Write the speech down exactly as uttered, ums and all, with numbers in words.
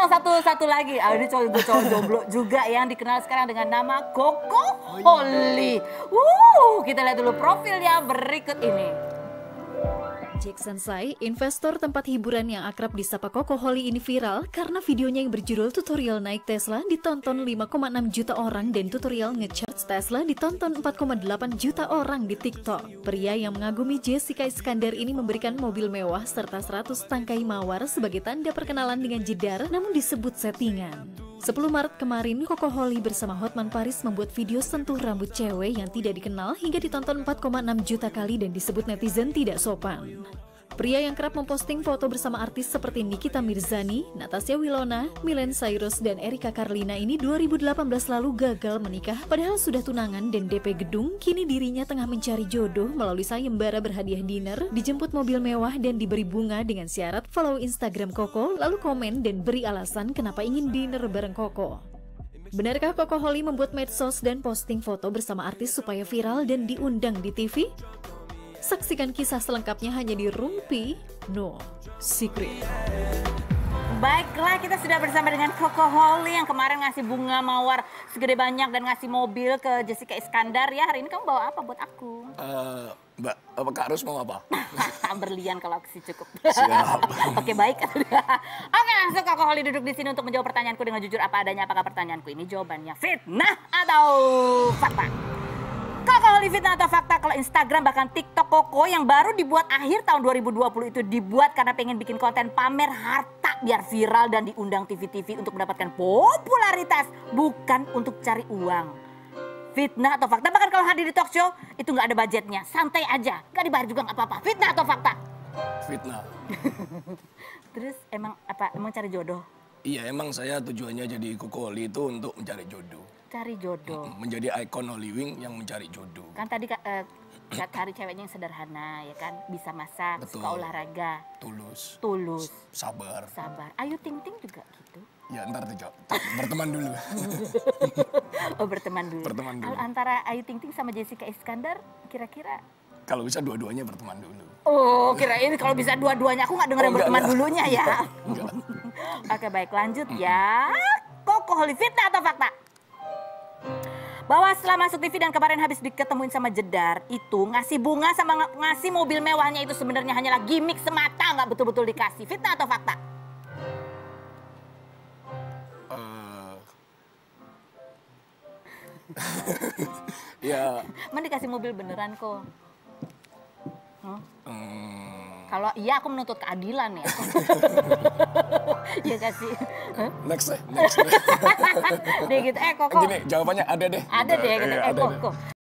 yang satu satu lagi. Ah, ini cowok cowok jomblo juga yang dikenal sekarang dengan nama Koko Holly. Wuh, kita lihat dulu profilnya berikut ini. Jackson Tsai, investor tempat hiburan yang akrab disapa Koko Holly ini viral karena videonya yang berjudul tutorial naik Tesla ditonton lima koma enam juta orang dan tutorial nge-charge Tesla ditonton empat koma delapan juta orang di TikTok. Pria yang mengagumi Jessica Iskandar ini memberikan mobil mewah serta seratus tangkai mawar sebagai tanda perkenalan dengan Jedar, namun disebut settingan. sepuluh Maret kemarin, Koko Holly bersama Hotman Paris membuat video sentuh rambut cewek yang tidak dikenal hingga ditonton empat koma enam juta kali dan disebut netizen tidak sopan. Pria yang kerap memposting foto bersama artis seperti Nikita Mirzani, Natasha Wilona, Miley Cyrus, dan Erika Carlina ini dua ribu delapan belas lalu gagal menikah padahal sudah tunangan dan D P gedung. Kini dirinya tengah mencari jodoh melalui sayembara berhadiah dinner, dijemput mobil mewah dan diberi bunga dengan syarat follow Instagram Koko, lalu komen dan beri alasan kenapa ingin dinner bareng Koko. Benarkah Koko Holly membuat medsos dan posting foto bersama artis supaya viral dan diundang di T V? Saksikan kisah selengkapnya hanya di Rumpi No Secret. Baiklah, kita sudah bersama dengan Koko Holly yang kemarin ngasih bunga mawar segede banyak dan ngasih mobil ke Jessica Iskandar. Ya, hari ini kamu bawa apa buat aku? Uh, Mbak, apa Kak Arus mau apa? Berlian kalau aku sih cukup. Siap. Oke, baik. Oke, langsung Koko Holly duduk di sini untuk menjawab pertanyaanku dengan jujur apa adanya. Apakah pertanyaanku ini jawabannya fitnah atau fakta? Koko Holly, fitnah atau fakta kalau Instagram bahkan TikTok Koko yang baru dibuat akhir tahun dua ribu dua puluh itu dibuat karena pengen bikin konten pamer harta biar viral dan diundang T V-T V untuk mendapatkan popularitas, bukan untuk cari uang. Fitnah atau fakta? Bahkan kalau hadir di talk show itu nggak ada budgetnya, santai aja, nggak dibayar juga nggak apa-apa. Fitnah atau fakta? Fitnah. Terus emang apa? Emang cari jodoh? Iya, emang saya tujuannya jadi Koko Holly itu untuk mencari jodoh. Cari jodoh. Menjadi ikon Hollywood yang mencari jodoh. Kan tadi uh, cari ceweknya yang sederhana, ya kan? Bisa masak, Betul. suka olahraga. Tulus. Tulus. Sabar. Sabar. Ayu Ting Ting juga gitu. Ya ntar tuh, berteman dulu. Oh, berteman dulu. Berteman dulu. Kalau antara Ayu Ting Ting sama Jessica Iskandar, kira-kira? Kalau bisa dua-duanya berteman dulu. Oh, kirain kalau bisa dua-duanya. Aku nggak dengerin oh, enggak, berteman enggak. dulunya ya. Enggak. Oke, baik, lanjut ya. Koko Holly, fitnah atau fakta? Bahwa setelah masuk T V dan kemarin habis diketemuin sama Jedar, itu ngasih bunga sama ng ngasih mobil mewahnya itu sebenarnya hanyalah gimmick semata, nggak betul-betul dikasih. Fitnah atau fakta? Uh... ya. Emang dikasih mobil beneran kok. Huh? Hmm. Kalau iya aku menuntut keadilan ya. Iya kasih. Huh? Next deh, next deh. Deh gitu, eh Koko. Gini, jawabannya ada deh. Ada deh, gitu. Eh, eh ada Koko. deh.